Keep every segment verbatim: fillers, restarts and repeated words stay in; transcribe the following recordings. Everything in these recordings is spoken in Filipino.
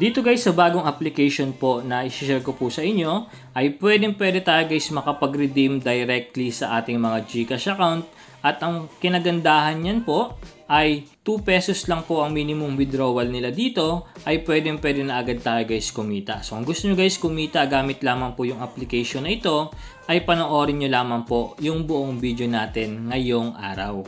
Dito guys sa bagong application po na i-share ko po sa inyo ay pwedeng pwede tayo guys makapag-redeem directly sa ating mga Gcash account at ang kinagandahan niyan po ay two pesos lang po ang minimum withdrawal nila dito ay pwedeng pwede na agad tayo guys kumita. So kung gusto nyo guys kumita gamit lamang po yung application na ito ay panoorin nyo lamang po yung buong video natin ngayong araw.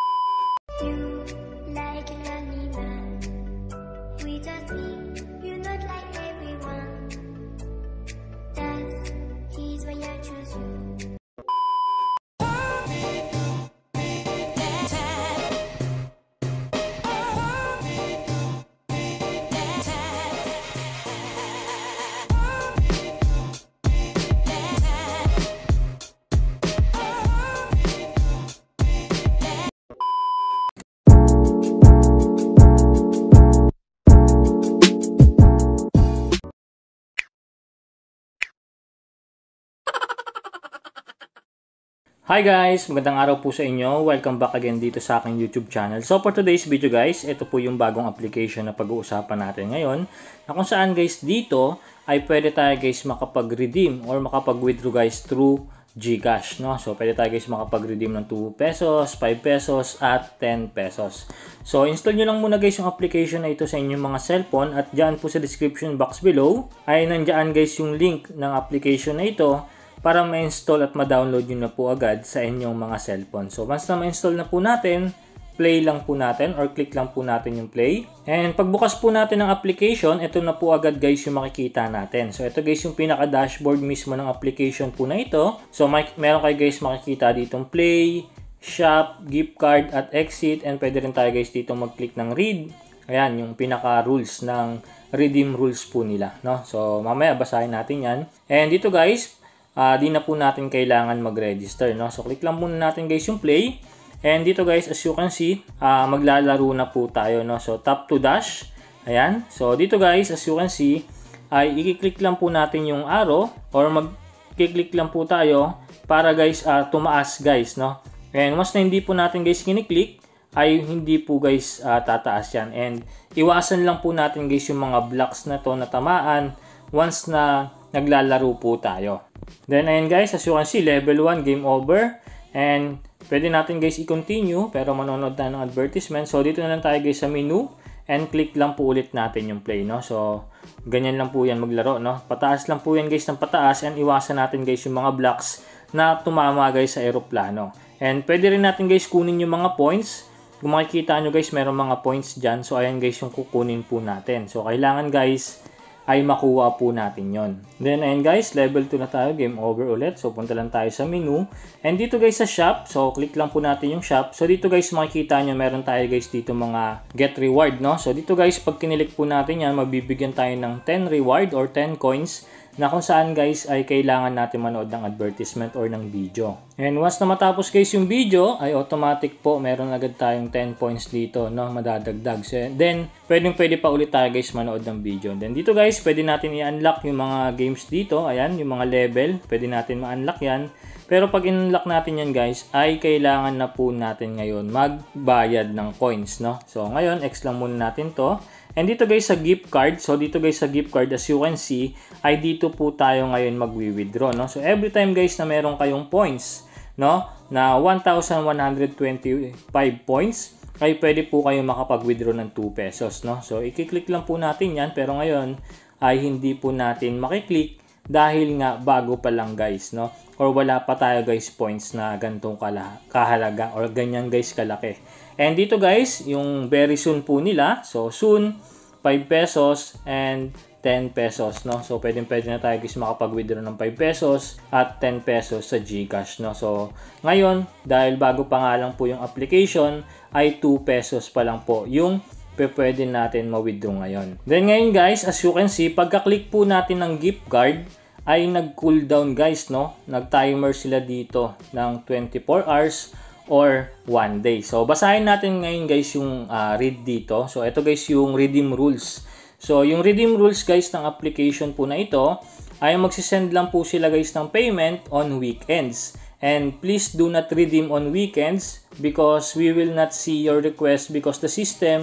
Hi guys! Magandang araw po sa inyo. Welcome back again dito sa aking YouTube channel. So for today's video guys, ito po yung bagong application na pag-uusapan natin ngayon. Na kung saan guys dito ay pwede tayo guys makapag-redeem or makapag-withdraw guys through Gcash. No? So pwede tayo guys makapag-redeem ng two pesos, five pesos at ten pesos. So install nyo lang muna guys yung application na ito sa inyong mga cellphone at dyan po sa description box below ay nandyan guys yung link ng application na ito para ma-install at ma-download nyo na po agad sa inyong mga cellphone. So once na ma-install na po natin, play lang po natin or click lang po natin yung play. And pagbukas po natin ng application, ito na po agad guys yung makikita natin. So ito guys yung pinaka-dashboard mismo ng application po na ito. So may, meron kayo guys makikita ditong play, shop, gift card at exit. And pwede rin tayo guys dito mag-click ng read. Ayan yung pinaka-rules ng redeem rules po nila. No? So mamaya basahin natin yan. And dito guys, Uh, di na po natin kailangan mag-register. No? So, click lang muna natin guys yung play. And dito guys, as you can see, uh, maglalaro na po tayo. No? So, tap to dash. Ayan. So, dito guys, as you can see, ay i-click lang po natin yung arrow or mag-click lang po tayo para guys, uh, tumaas guys. No? And once na hindi po natin guys kiniklik, ay hindi po guys uh, tataas yan. And iwasan lang po natin guys yung mga blocks na to na tamaan once na naglalaro po tayo. Then ayan guys, as you can see, level one, game over. And pwede natin guys i-continue pero manonood tayo ng advertisement. So dito na lang tayo guys sa menu and click lang po ulit natin yung play. No? So ganyan lang po yan maglaro. No? Pataas lang po yan guys ng pataas and iwasan natin guys yung mga blocks na tumama guys sa aeroplano. And pwede rin natin guys kunin yung mga points. Kung makikita nyo guys, meron mga points dyan. So ayan guys yung kukunin po natin. So kailangan guys ay makuha po natin yon. Then ayan guys, level two na tayo, game over ulit. So punta lang tayo sa menu. And dito guys sa shop, so click lang po natin yung shop. So dito guys makikita nyo, meron tayo guys dito mga get reward. No? So dito guys, pag kinilik po natin yan, mabibigyan tayo ng ten reward or ten coins na kung saan guys ay kailangan natin manood ng advertisement or ng video. And once na matapos guys yung video, ay automatic po meron agad tayong ten points dito, no, madadagdag. So, then, pwedeng pwede pa ulit tayo guys manood ng video. Then dito guys, pwede natin i-unlock yung mga games dito. Ayan, yung mga level, pwede natin ma-unlock yan. Pero pag in-unlock natin yan guys, ay kailangan na po natin ngayon magbayad ng coins, no. So ngayon, X lang muna natin to. And dito guys sa gift card, so dito guys sa gift card as you can see, ay dito po tayo ngayon magwi-withdraw, no? So every time guys na meron kayong points, no, na one thousand one hundred twenty-five points, ay pwede po kayo makapag-withdraw ng two pesos, no? So i-click lang po natin yan, pero ngayon ay hindi po natin makiklik dahil nga bago pa lang guys, no? Or wala pa tayo guys points na gantong kahalaga or ganyan guys kalaki. And dito guys, yung very soon po nila. So soon, five pesos and ten pesos, no? So pwedeng pwede na tayo guys makapag-withdraw ng five pesos at ten pesos sa Gcash, no? So ngayon, dahil bago pa nga lang po yung application, ay two pesos pa lang po yung pwede natin ma-withdraw ngayon. Then ngayon guys, as you can see, pagka-click po natin ng gift card, ay nag-cooldown guys, no? Nag-timer sila dito ng twenty-four hours or one day. So, basahin natin ngayon guys yung uh, read dito. So, ito guys yung redeem rules. So, yung redeem rules guys ng application po na ito ay magsisend lang po sila guys ng payment on weekends. And please do not redeem on weekends because we will not see your request because the system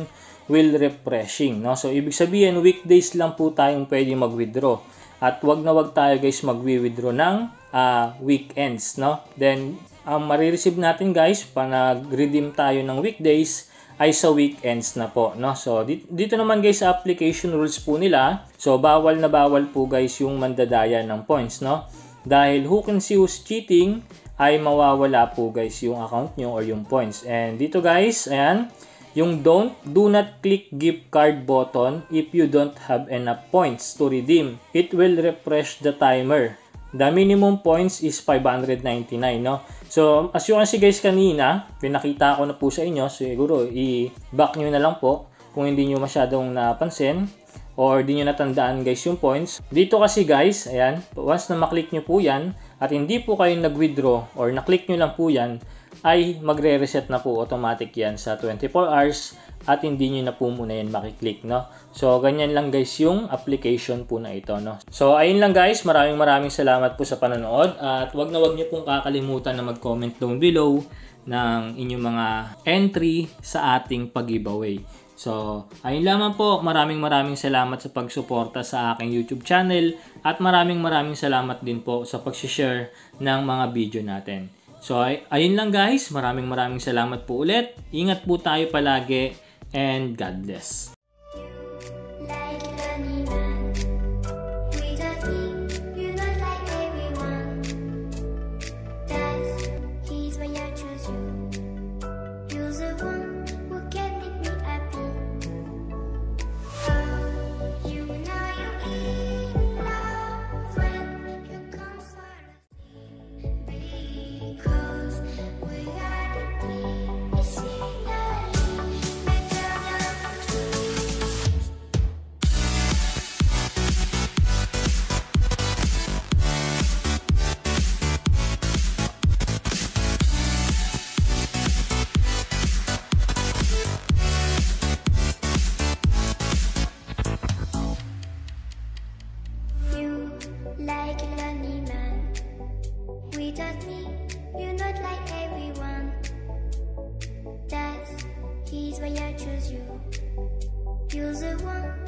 will refreshing, no? So, ibig sabihin, weekdays lang po tayong pwede mag-withdraw. At wag na wag tayo guys mag-withdraw ng uh, weekends, no? Then, ang um, marireceive natin guys, pa nag-redeem tayo ng weekdays, ay sa weekends na po, no? So, dito, dito naman guys sa application rules po nila, so, bawal na bawal po guys yung mandadaya ng points, no? Dahil who can see who's cheating, ay mawawala po guys yung account nyo or yung points. And dito guys, ayan, yung don't, do not click gift card button if you don't have enough points to redeem. It will refresh the timer. The minimum points is five hundred ninety-nine, no? So, as you can see guys kanina, pinakita ko na po sa inyo, siguro i-back nyo na lang po kung hindi nyo masyadong napansin or di nyo natandaan guys yung points. Dito kasi guys, ayan, once na maklik nyo po yan at hindi po kayo nag-withdraw or naklik nyo lang po yan, ay magre-reset na po automatic yan sa twenty-four hours at hindi nyo na po muna yan makiklik, no? So, ganyan lang guys yung application po na ito, no? So, ayun lang guys. Maraming maraming salamat po sa panonood at wag na wag nyo pong kakalimutan na mag-comment down below ng inyong mga entry sa ating pag-giveaway. So, ayun lamang po. Maraming maraming salamat sa pagsuporta sa aking YouTube channel at maraming maraming salamat din po sa pag-share ng mga video natin. So, ay ayun lang guys. Maraming maraming salamat po ulit. Ingat po tayo palagi and God bless. Like a lonely man, without me, you're not like everyone. That's he's why I choose you. You're the one.